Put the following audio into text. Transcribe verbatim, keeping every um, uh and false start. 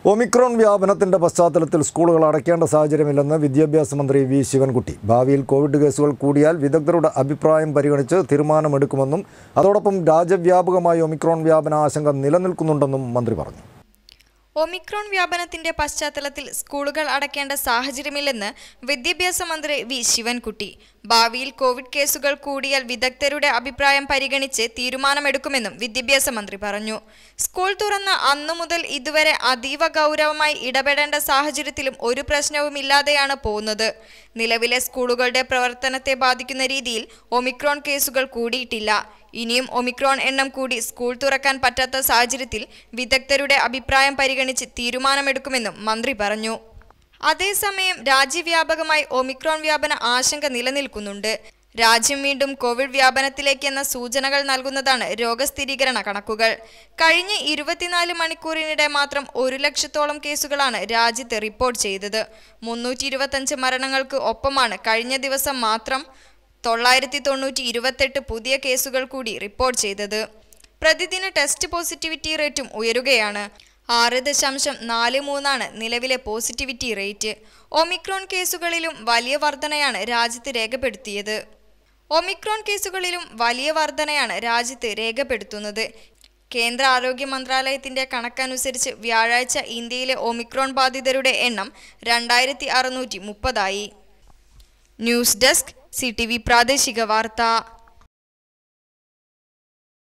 Omicron വ്യാപനത്തിന്റെ പശ്ചാത്തലത്തിൽ സ്കൂളുകൾ അടയ്ക്കേണ്ട സാഹചര്യമില്ലെന്ന് വിദ്യാഭ്യാസ മന്ത്രി വി ശിവൻകുട്ടി. ഭാവിയിൽ കോവിഡ് കേസുകൾ കൂടിയാൽ വിദഗ്ധരുടെ അഭിപ്രായം പരിഗണിച്ച് തീരുമാനമെടുക്കുമെന്നും അതോടൊപ്പം രാജ്യവ്യാപകമായി ഒമിക്രോൺ വ്യാപന ആശങ്ക നിലനിൽക്കുന്നുണ്ടെന്നും മന്ത്രി പറഞ്ഞു. ഒമിക്രോൺ വ്യാപനത്തിന്റെ പശ്ചാത്തലത്തിൽ സ്കൂളുകൾ അടയ്ക്കേണ്ട സാഹചര്യമില്ലെന്ന് വിദ്യാഭ്യാസ മന്ത്രി വി ശിവൻകുട്ടി. ഭാവിയിൽ കോവിഡ് കേസുകൾ കൂടിയാൽ വിദഗ്ധരുടെ അഭിപ്രായം പരിഗണിച്ച് തീരുമാനമെടുക്കുമെന്നും വിദ്യാഭ്യാസ മന്ത്രി പറഞ്ഞു. സ്കൂൾ തുറന്ന അന്നു മുതൽ ഇതുവരെ അതീവ ഗൗരവമായി ഇടപെടേണ്ട സാഹചര്യത്തിലും ഒരു പ്രശ്നവുമില്ലാതെയാണ് പോകുന്നത്. നിലവിലെ സ്കൂളുകളുടെ പ്രവർത്തനത്തെ ബാധിക്കുന്ന രീതിയിൽ ഒമിക്രോൺ കേസുകൾ കൂടിയിട്ടില്ല. ഇനിയും ഒമിക്രോൺ എണ്ണം കൂടി സ്കൂൾ തുറക്കാൻ പറ്റാത്ത സാഹചര്യത്തിൽ വിദഗ്ധരുടെ അഭിപ്രായം പരിഗണിച്ച് തീരുമാനമെടുക്കുമെന്നും മന്ത്രി പറഞ്ഞു. അതേസമയം രാജ്യവ്യാപകമായി ഒമിക്രോൺ വ്യാപന ആശങ്ക നിലനിൽക്കുന്നുണ്ട്. രാജ്യം വീണ്ടും കോവിഡ് വ്യാപനത്തിലേക്കെന്ന സൂചനകൾ നൽകുന്നതാണ് രോഗസ്ഥിരീകരണ കണക്കുകൾ. കഴിഞ്ഞ ഇരുപത്തിനാല് മണിക്കൂറിനിടെ മാത്രം ഒരു ലക്ഷത്തോളം കേസുകളാണ് രാജ്യത്ത് റിപ്പോർട്ട് ചെയ്തത്. മുന്നൂറ്റി ഇരുപത്തഞ്ച് മരണങ്ങൾക്ക് ഒപ്പമാണ് കഴിഞ്ഞ ദിവസം മാത്രം തൊള്ളായിരത്തി തൊണ്ണൂറ്റി ഇരുപത്തെട്ട് പുതിയ കേസുകൾ കൂടി റിപ്പോർട്ട് ചെയ്തത്. പ്രതിദിന ടെസ്റ്റ് പോസിറ്റിവിറ്റി റേറ്റും ഉയരുകയാണ്. ആറ് ദശാംശം നാല് മൂന്നാണ് നിലവിലെ പോസിറ്റിവിറ്റി റേറ്റ്. ഒമിക്രോൺ കേസുകളിലും വലിയ വർധനയാണ് രാജ്യത്ത് രേഖപ്പെടുത്തിയത് ഒമിക്രോൺ കേസുകളിലും വലിയ വർധനയാണ് രാജ്യത്ത് രേഖപ്പെടുത്തുന്നത്. കേന്ദ്ര ആരോഗ്യ മന്ത്രാലയത്തിന്റെ കണക്കനുസരിച്ച് വ്യാഴാഴ്ച ഇന്ത്യയിലെ ഒമിക്രോൺ ബാധിതരുടെ എണ്ണം രണ്ടായിരത്തി അറുന്നൂറ്റി മുപ്പതായി. News desk C T V പ്രാദേശിക വാർത്ത.